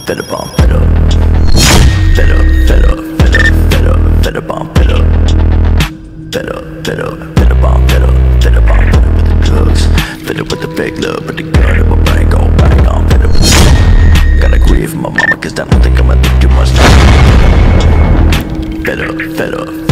fed up, I'm fed up. Fed up, fed up, fed up, fed up, fed up, I'm fed up. Fed up, fed up, fed up, I'm fed up. Fed up, I'm fed up with the drugs. Fed up with the fake love, but the gun in my brain gon' bang. I'm fed up with the song. Gotta grieve for my mama, cause I don't think I'ma do too much. Fed up, fed up.